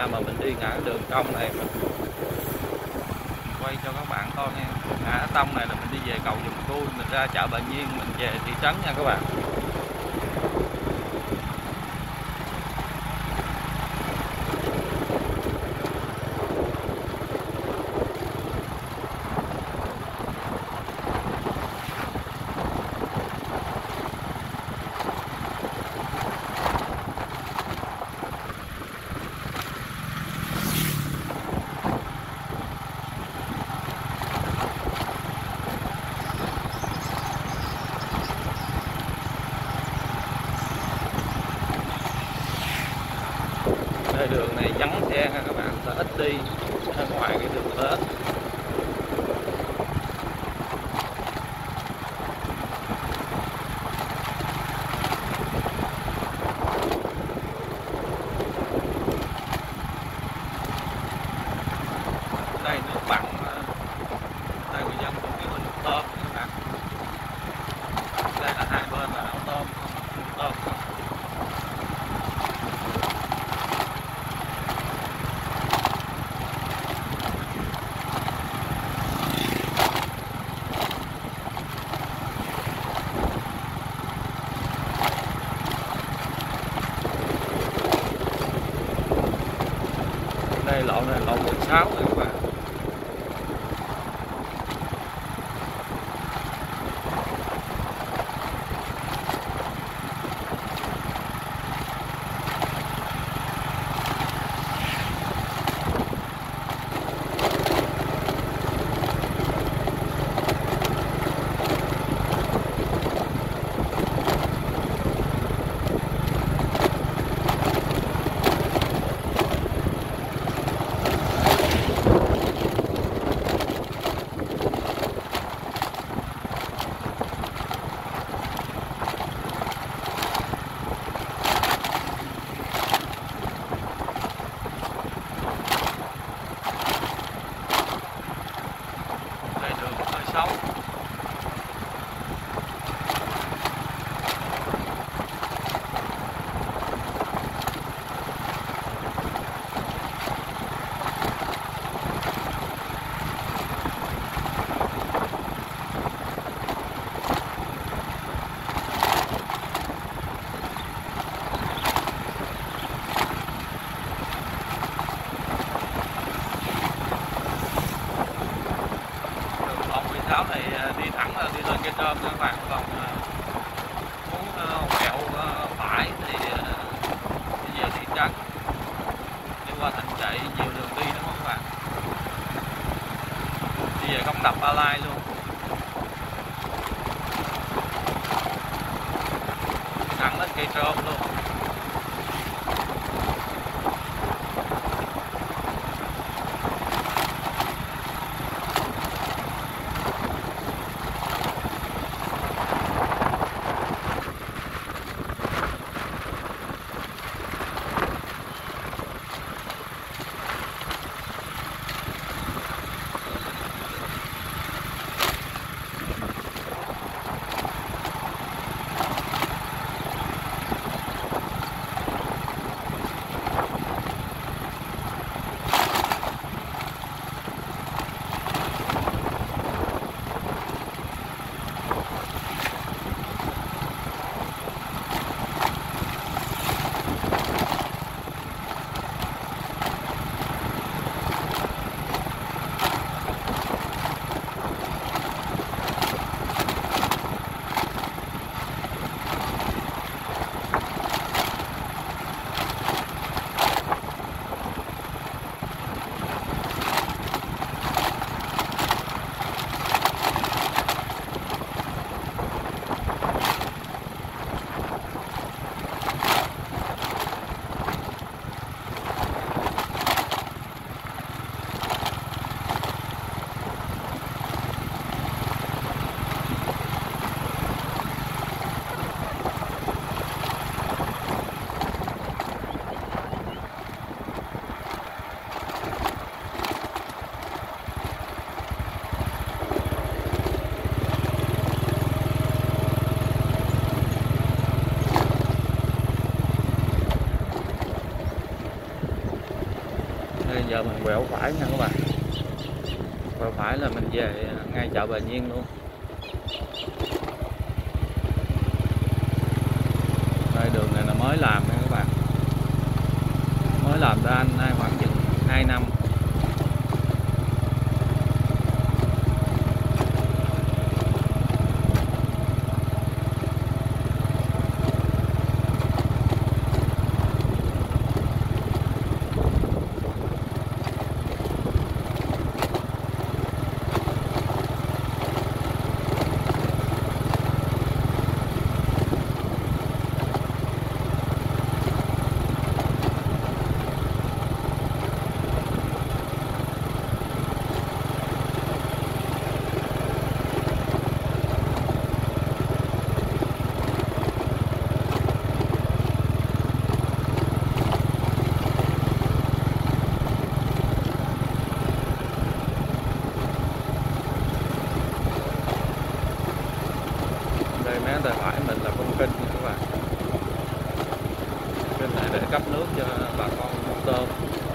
xa mà mình đi ngã đường cong này mình quay cho các bạn coi nha. Ngã tông này là mình đi về cầu Dùm Cui, mình ra chợ Bà Nhiên, mình về thị trấn nha các bạn. Đây đường này vắng xe nha các bạn, ta ít đi ra ngoài cái đường lớn. Đây nước mặn, đây người dân cũng kêu nước tôm các bạn. Đây là hai bên là áo tôm, tôm. Đây lộ này lộ 16 này các bạn. Đường này đi thẳng là đi lên Cây Trơm các bạn, còn muốn quẹo phải thì đi về thị trấn, đi qua Thành Trị, nhiều đường đi đúng không các bạn, đi về Công Đập Ba Lai luôn, thẳng lên Cây Trơm luôn. giờ mình quẹo phải nha các bạn. Quẹo phải là mình về ngay chợ Bà Nhiên luôn. Đây đường này là mới làm nha các bạn. Mới làm ra nay khoảng chừng 2 năm. Đây mé tay phải mình là con kênh nha các bạn. Kênh này để cấp nước cho bà con nuôi tôm.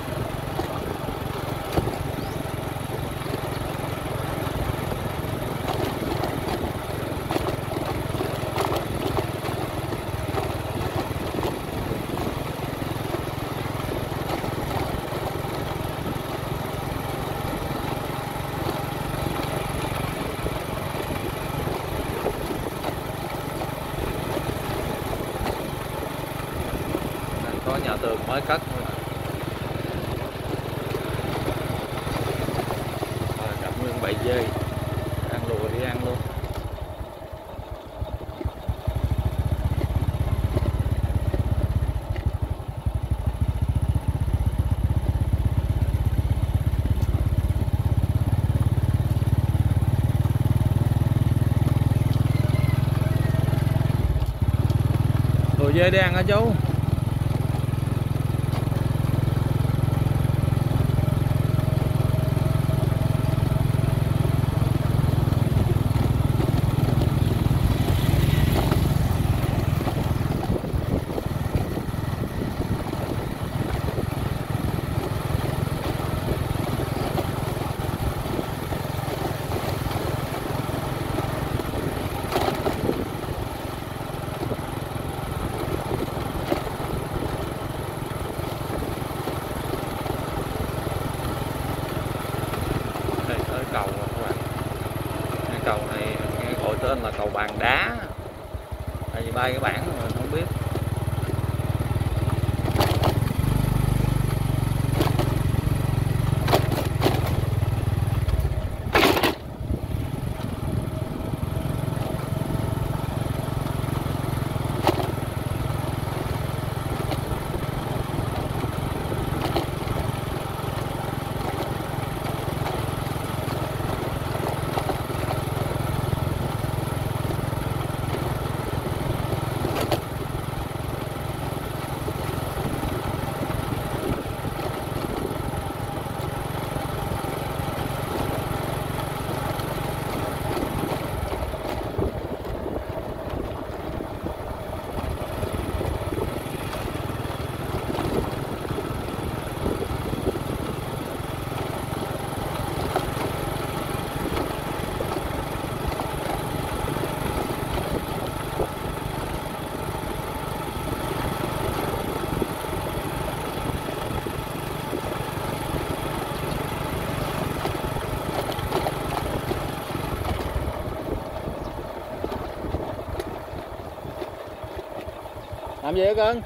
Có nhà tường mới cất nữa. Gặp nguyên bầy dê ăn lùa đi ăn luôn. Lùa dê đi ăn hả chú? Cầu rồi các bạn. Cái cầu này nghe gọi tên là cầu Bàn Đá. Tại vì bay cái bảng mà mình không biết. Làm gì hả cưng?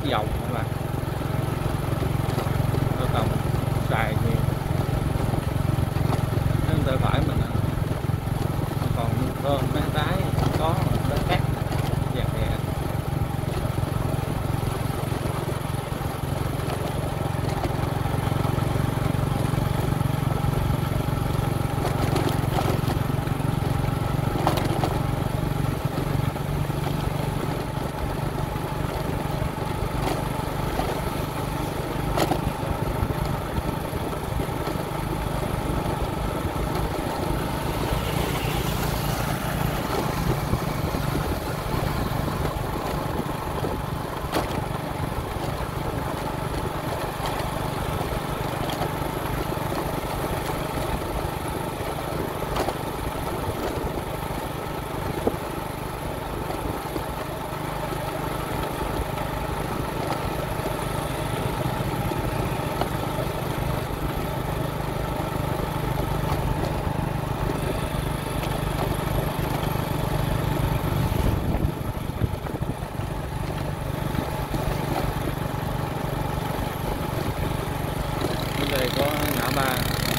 dòng các bạn, nó còn xài nhiều. Nếu tay phải mình còn thơm mấy tái có đất cát dạng nhẹ. Đây có ngã ba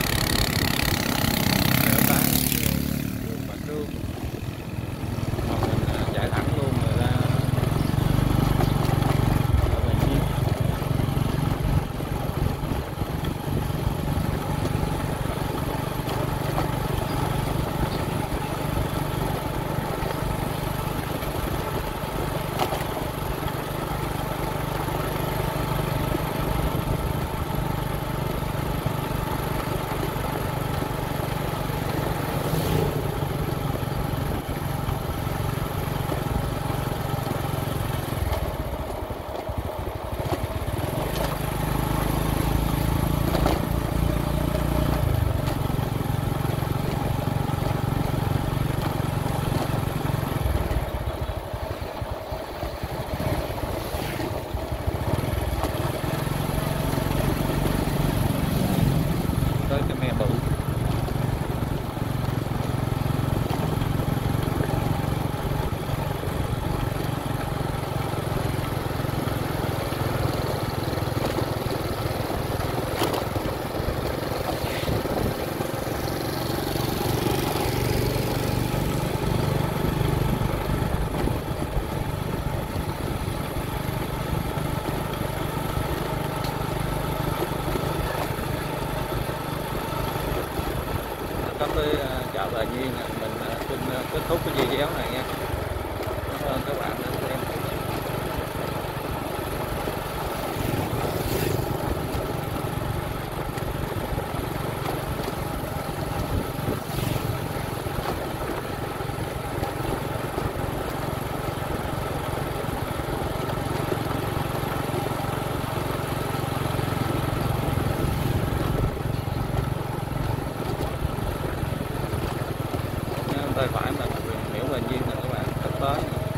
ngã ba đường Bạch Đương, hoặc mình chạy thẳng luôn rồi ra ở Bình Nhiên. Tới cái me bự. Có tới chợ Bình Nhiên mình xin kết thúc cái video này nha. Cảm ơn các bạn đã xem. Tay phải mình miễu Bình Nhiên nè các bạn, sắp tới.